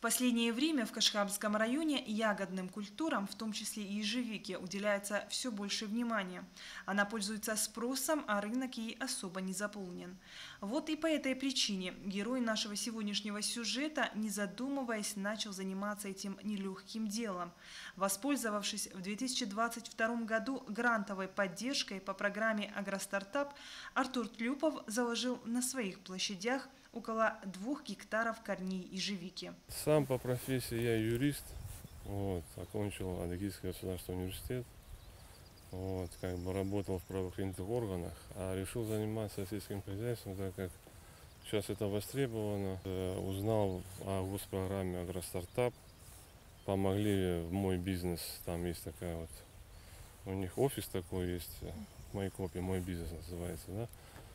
последнее время в Кашкабском районе ягодным культурам, в том числе и ежевике, уделяется все больше внимания. Она пользуется спросом, а рынок ей особо не заполнен. Вот и по этой причине герой нашего сегодняшнего сюжета, не задумываясь, начал заниматься этим нелегким делом. Воспользовавшись в 2022 году грантовой поддержкой по программе «Агростартап», Артур Тлюпов заложил на своих площадях около 2 гектаров корней ежевики. Сам по профессии я юрист, окончил Адыгейский государственный университет, работал в правоохранительных органах, а решил заниматься сельским хозяйством, так как сейчас это востребовано. Узнал о госпрограмме «Агростартап», помогли в мой бизнес, там есть такая у них офис такой есть, в Майкопе, мой бизнес называется, да.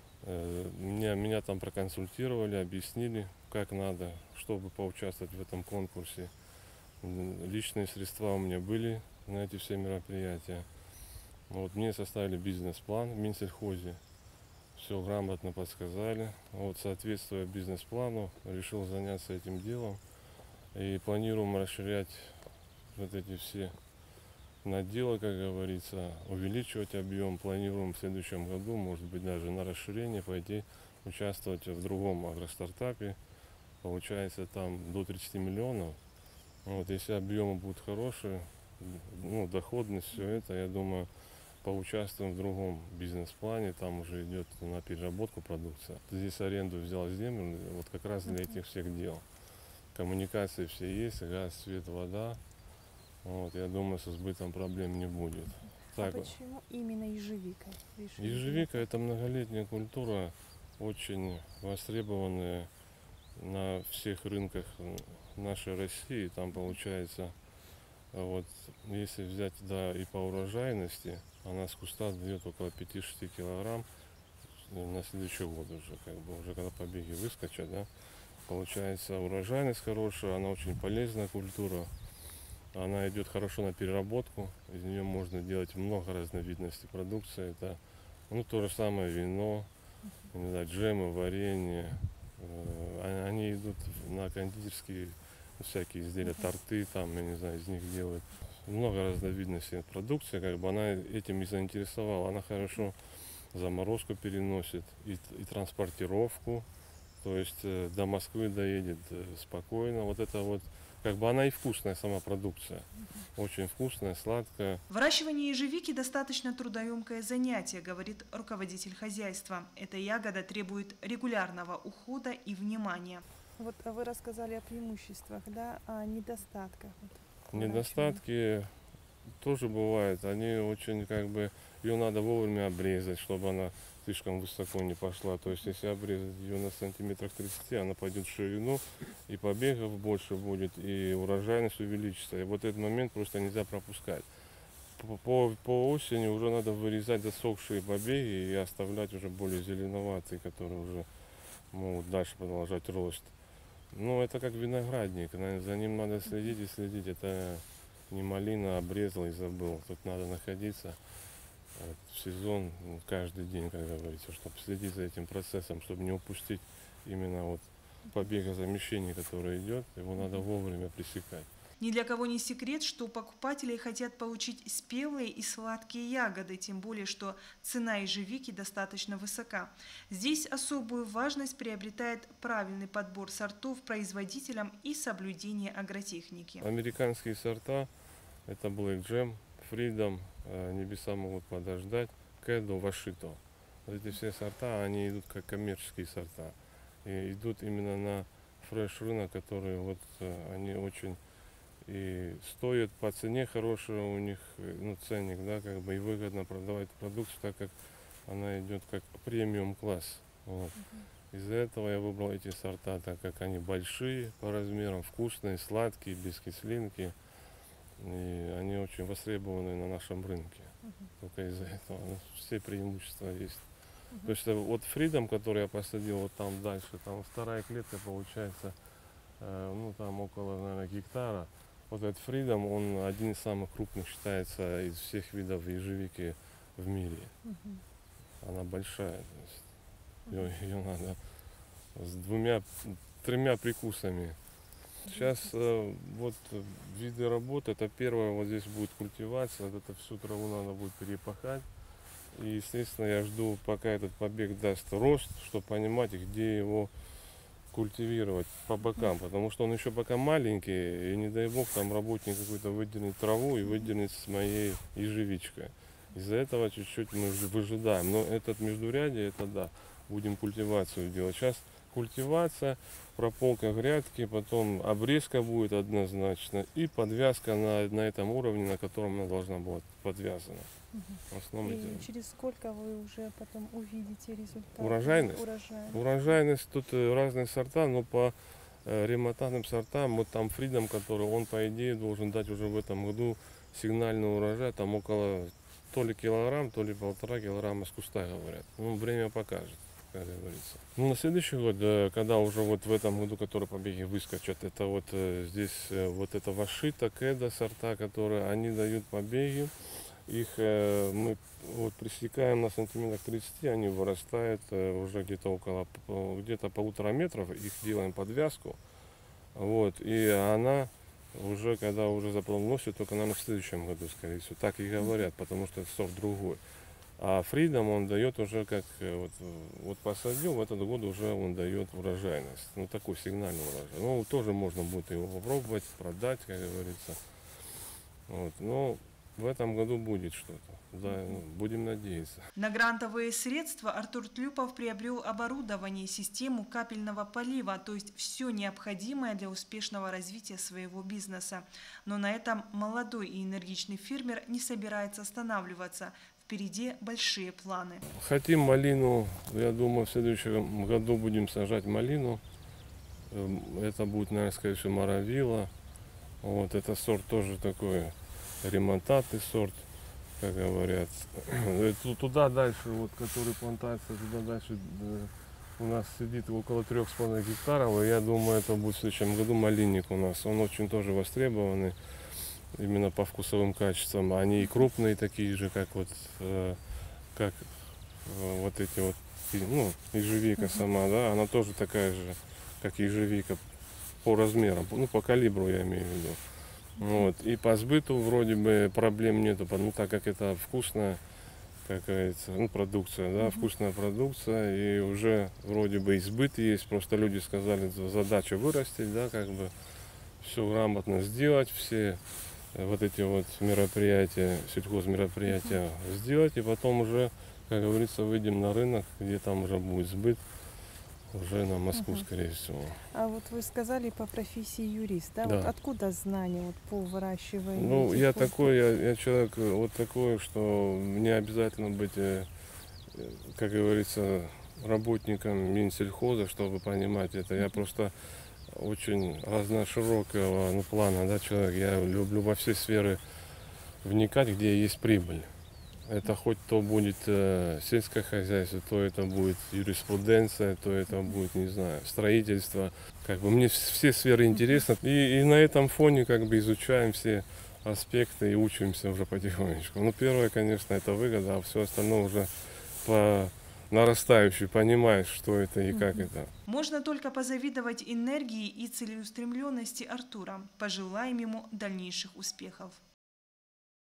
Меня там проконсультировали, объяснили, как надо, чтобы поучаствовать в этом конкурсе. Личные средства у меня были на эти все мероприятия. Мне составили бизнес-план в Минсельхозе, все грамотно подсказали. Соответствуя бизнес-плану, решил заняться этим делом. И планируем расширять эти все наделы, как говорится, увеличивать объем. Планируем в следующем году, может быть, даже на расширение пойти участвовать в другом агростартапе. Получается там до 30 миллионов. Если объемы будут хорошие, доходность, все это, я думаю, поучаствуем в другом бизнес-плане. Там уже идет на переработку продукции. Здесь аренду взял землю, как раз для этих всех дел. Коммуникации все есть, газ, свет, вода. Я думаю, со сбытом проблем не будет. Почему именно ежевика? Ежевика — это многолетняя культура, очень востребованная на всех рынках нашей России. Там получается, если взять и по урожайности, она с куста дает около 5-6 килограмм на следующий год уже когда побеги выскочат, да. Получается, урожайность хорошая, она очень полезная культура. Она идет хорошо на переработку. Из нее можно делать много разновидностей продукции. Это то же самое вино, джемы, варенье. Они идут на кондитерские всякие изделия, торты, из них делают. Много разновидностей продукции, она этим и заинтересовала. Она хорошо заморозку переносит и транспортировку. То есть до Москвы доедет спокойно. Она и вкусная сама продукция. Очень вкусная, сладкая. Выращивание ежевики достаточно трудоемкое занятие, говорит руководитель хозяйства. Эта ягода требует регулярного ухода и внимания. Вы рассказали о преимуществах, да, о недостатках. Недостатки тоже бывают. Они очень ее надо вовремя обрезать, чтобы она слишком высоко не пошла. То есть если обрезать ее на сантиметрах 30, она пойдет в ширину, и побегов больше будет, и урожайность увеличится. И этот момент просто нельзя пропускать. По осени уже надо вырезать засохшие побеги и оставлять уже более зеленоватые, которые уже могут дальше продолжать рост. Это как виноградник, за ним надо следить и следить. Это не малина, обрезал и забыл. Тут надо находиться в сезон каждый день, как говорится, чтобы следить за этим процессом, чтобы не упустить именно побегозамещение, которое идет. Его надо вовремя пресекать. Ни для кого не секрет, что покупатели хотят получить спелые и сладкие ягоды, тем более, что цена ежевики достаточно высока. Здесь особую важность приобретает правильный подбор сортов производителям и соблюдение агротехники. Американские сорта — это Black Gem, Freedom, Небеса могут подождать, Кедо, Вашито. Эти все сорта, они идут как коммерческие сорта. И идут именно на фреш-рынок, которые они очень и стоят по цене хорошая, у них ценник, да, и выгодно продавать продукцию, так как она идет как премиум класс. Из-за этого я выбрал эти сорта, так как они большие по размерам, вкусные, сладкие, без кислинки. И они очень востребованы на нашем рынке. Только из-за этого все преимущества есть. То есть Freedom, который я посадил там дальше, там вторая клетка получается, там около, наверное, гектара. Этот Freedom, он один из самых крупных считается из всех видов ежевики в мире. Она большая, ее надо с 2-3 прикусами Сейчас вот виды работы, это первое, вот здесь будет культивация, вот это всю траву надо будет перепахать. И, естественно, я жду, пока этот побег даст рост, чтобы понимать, где его культивировать по бокам, потому что он еще пока маленький, и не дай бог там работник какой-то выдернет траву и выдернет с моей ежевичкой. Из-за этого чуть-чуть мы выжидаем, но этот междурядье, это да, будем культивацию делать. Сейчас культивация, прополка грядки, потом обрезка будет однозначно и подвязка на этом уровне, на котором она должна быть подвязана. В основном И через сколько вы уже потом увидите результат? Урожайность? Урожайность тут разные сорта, но по ремонтантным сортам, вот там Freedom, который он по идее должен дать уже в этом году сигнальный урожай, там около то ли килограмм, то ли 1,5 килограмма с куста, говорят. Ну, время покажет, как говорится. Ну, на следующий год, когда уже вот в этом году, которые побеги выскочат, это вот здесь вот это Вашита, Кеда сорта, которые они дают побеги. Их мы вот пресекаем на сантиметрах 30, они вырастают уже где-то около где-то 1,5 метров, их делаем подвязку. Вот, и она уже, когда уже заплодоносит, только, наверное, в следующем году, скорее всего. Так и говорят, потому что это сорт другой. А Freedom он дает уже как, вот посадил, в этот год уже он дает урожайность. Ну, такой сигнальный урожай. Ну, тоже можно будет его попробовать, продать, как говорится. Вот, но в этом году будет что-то. Да, будем надеяться. На грантовые средства Артур Тлюпов приобрел оборудование и систему капельного полива, то есть все необходимое для успешного развития своего бизнеса. Но на этом молодой и энергичный фермер не собирается останавливаться. Впереди большие планы. Хотим малину, я думаю, в следующем году будем сажать малину. Это будет, наверное, скорее всего, Моровила. Вот, это сорт тоже такой ремонтатный сорт, как говорят. Туда дальше, вот, который плантация, туда дальше у нас сидит около 3,5 гектаров, и я думаю, это будет в следующем году малинник у нас. Он очень тоже востребованный, именно по вкусовым качествам. Они и крупные такие же, как вот, как вот эти вот, ну, ежевика сама, да, она тоже такая же, как ежевика по размерам, ну, по калибру я имею в виду. Вот. И по сбыту вроде бы проблем нету, ну, так как это вкусная, как говорится, ну, продукция, да, вкусная продукция, и уже вроде бы и сбыт есть, просто люди сказали, задача вырастить, да, как бы все грамотно сделать, все вот эти вот мероприятия, сельхозмероприятия сделать, и потом уже, как говорится, выйдем на рынок, где там уже будет сбыт. Уже на Москву, скорее всего. А вот вы сказали по профессии юрист, да? Да. Вот откуда знания вот по выращиванию? Ну, я такой, я человек вот такой, что мне обязательно быть, как говорится, работником Минсельхоза, чтобы понимать это. Я просто очень разноширокого, ну, плана, да, человек. Я люблю во все сферы вникать, где есть прибыль. Это хоть то будет сельское хозяйство, то это будет юриспруденция, то это будет, не знаю, строительство. Как бы мне все сферы интересны. И на этом фоне как бы изучаем все аспекты и учимся уже потихонечку. Ну, первое, конечно, это выгода, а все остальное уже по нарастающей понимаешь, что это и как это. Можно только позавидовать энергии и целеустремленности Артура. Пожелаем ему дальнейших успехов.